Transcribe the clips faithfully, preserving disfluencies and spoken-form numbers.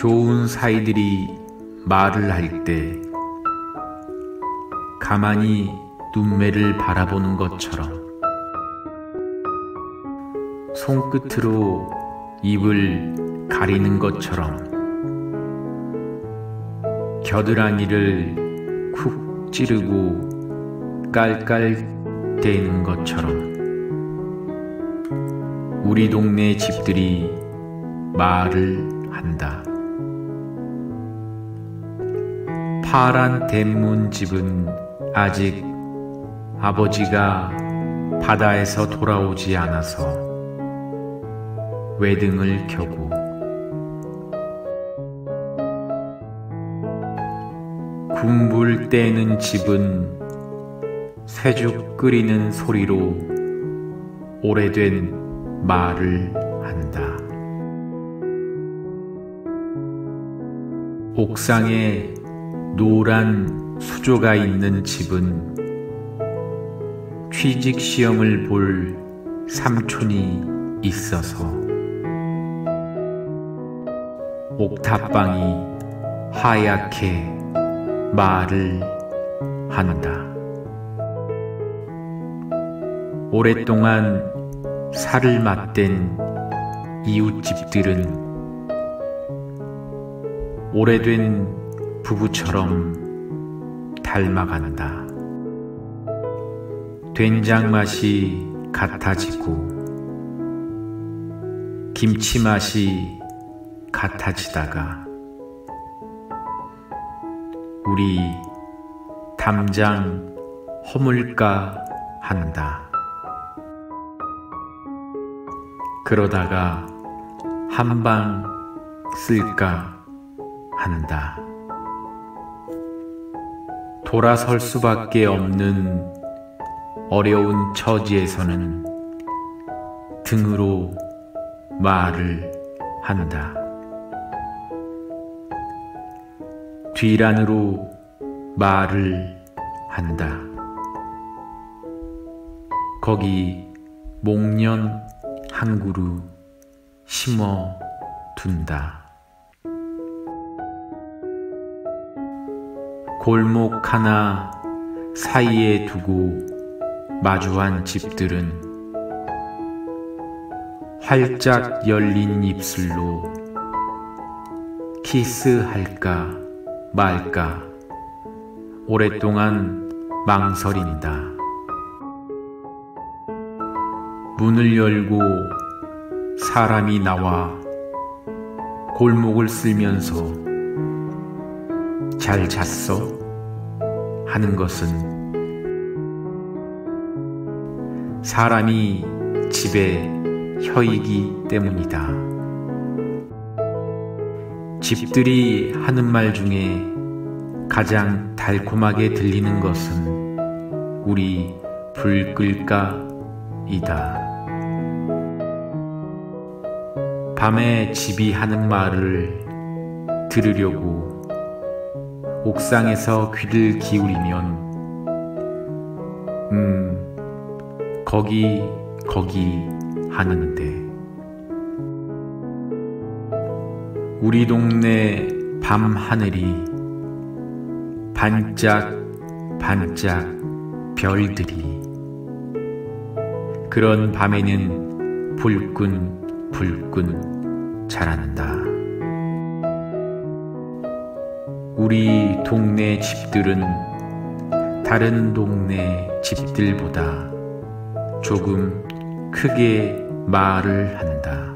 좋은 사이들이 말을 할 때 가만히 눈매를 바라보는 것처럼 손끝으로 입을 가리는 것처럼 겨드랑이를 쿡 찌르고 깔깔대는 것처럼 우리 동네 집들이 말을 한다. 파란 대문집은 아직 아버지가 바다에서 돌아오지 않아서 외등을 켜고 군불 떼는 집은 쇠죽 끓이는 소리로 오래된 말을 한다. 옥상에 노란 수조가 있는 집은 취직 시험을 볼 삼촌이 있어서 옥탑방이 하얗게 말을 한다. 오랫동안 살을 맞댄 이웃집들은 오래된 부부처럼 닮아간다. 된장 맛이 같아지고 김치 맛이 같아지다가 우리 담장 허물까 한다. 그러다가 한방 쓸까 한다. 돌아설 수밖에 없는 어려운 처지에서는 등으로 말을 한다. 뒤란으로 말을 한다. 거기 목련 한 그루 심어 둔다. 골목 하나 사이에 두고 마주한 집들은 활짝 열린 입술로 키스할까 말까 오랫동안 망설인다. 문을 열고 사람이 나와 골목을 쓸면서 잘 잤어? 하는 것은 사람이 집에 혀이기 때문이다. 집들이 하는 말 중에 가장 달콤하게 들리는 것은 우리 불 끌까이다. 밤에 집이 하는 말을 들으려고 옥상에서 귀를 기울이면 음 거기 거기 하는데 우리 동네 밤하늘이 반짝 반짝 별들이 그런 밤에는 불끈 불끈 자란다. 우리 동네 집들은 다른 동네 집들보다 조금 크게 말을 한다.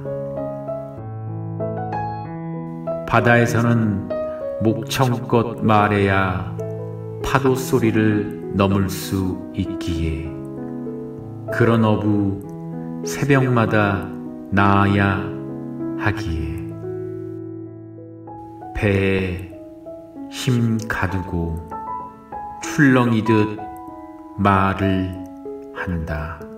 바다에서는 목청껏 말해야 파도 소리를 넘을 수 있기에 그런 어부 새벽마다 나아야 하기에 배에 힘 가두고 출렁이듯 말을 한다.